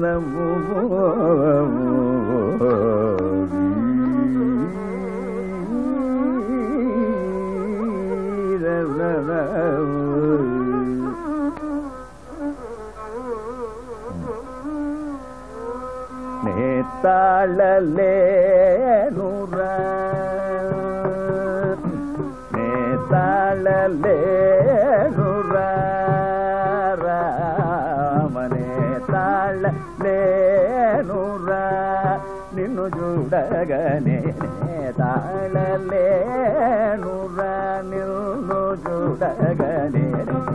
నేతాళలేనురా నేతాళలేనురా రామ నేతాళలేనురా నిన్ను చూడగనే నేతాళలేనురా నిన్ను చూడగనే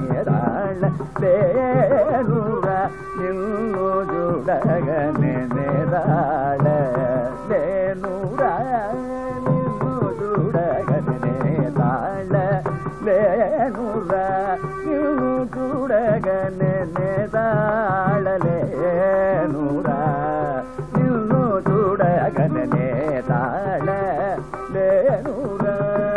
నేతాళలేనురా నిన్ను చూడగనే నేతాళలేనురా నిన్ను చూడగనే నేతాళలేనురా నిన్ను చూడగనే నేతాళలేనురా నిన్ను చూడగనే నేతాళలేనురా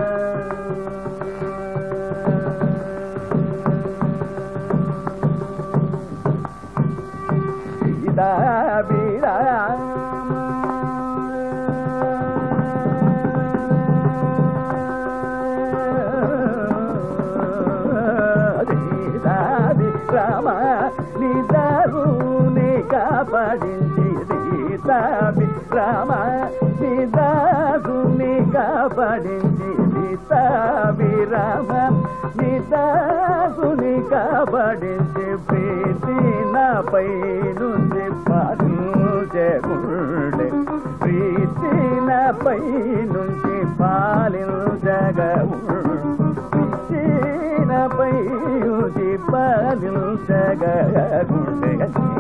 రామ నిదారుని కాపాడించి సీతాభి రామ నిదారుని కాపాడించి సీతాభి రామ నిదారుని కాపాడించి ప్రీతి నాపై నుంచి పాలించగుండె ప్రీతి నాపై నుంచి పాలించగవుండే పై పాలించగగుండె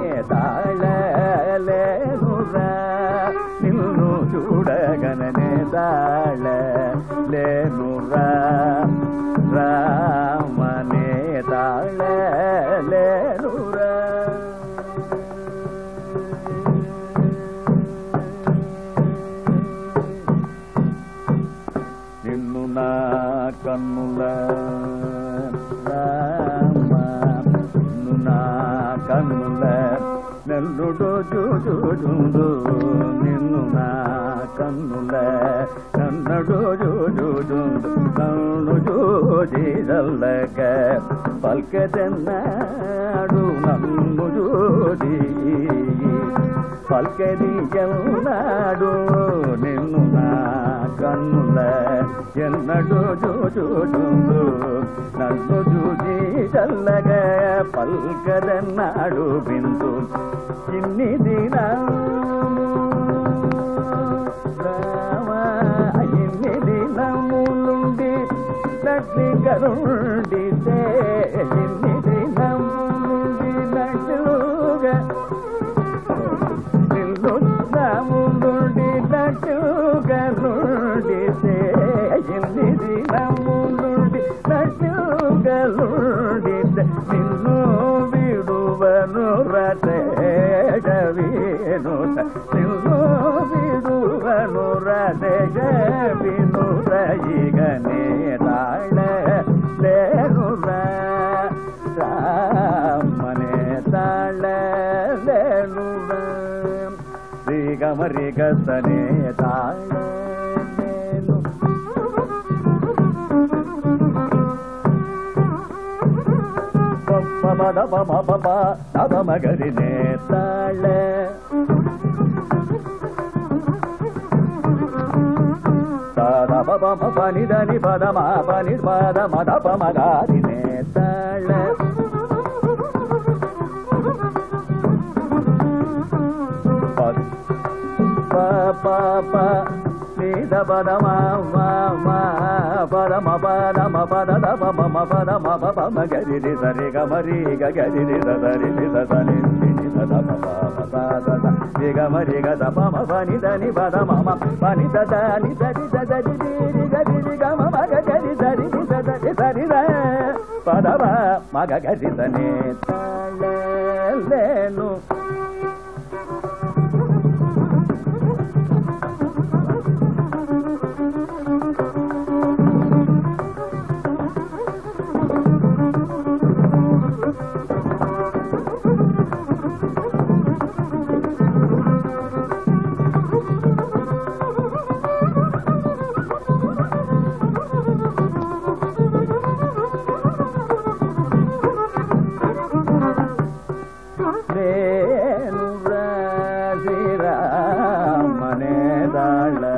నేతాళలేనురా నిన్ను చూడగనే తాళలేనురా రామ నేతాళలేనురా నిన్ను నా కన్నుల కన్నుల నల్లుడు చూచుండు నిన్ను నా కన్నుల కన్నడు చూచుండు కన్ను చూచి చల్లక పల్కదన్నాడు నన్ను చూచి పల్కదియన్నాడు నిన్ను నా కన్నుల ఎన్నడు చూచుండు నన్ను చూచి చల్లగా పల్కదన్నాడు బిందు ఇన్ని దినము రామ ఇన్ని దినములుండి నటి కరుండితే ఇన్ని దినములుండి నటుగా నిన్ను నాములుండి నటుగా నుండితే ఇన్ని దినములుండి నటుగా నుండితే నిన్ను విడువను రతేజవినుత నిన్ను విడువను రతేజవినుత ఈగనే తాళలేనురా రామనే తాళలేనురా శ్రీగమరిగతనే తాళలేను పద పమ పప నవ మగరి నేతాళ పద పమ పని దని పద మా పని పద మద పమగారి నేతాళ ప నిద పద మా పరమ పరమ పద పమ పరమ పమ గరి సరి గమరి గరి సరి సని గమరి గద పమ పని దని పద మమ పని దని సరి సరి గరి గమ మగ గరి సరి సరి పద మగ గరి సనే తాళలేను ಶ್ರೀರಾಮನೇ ತಾಳ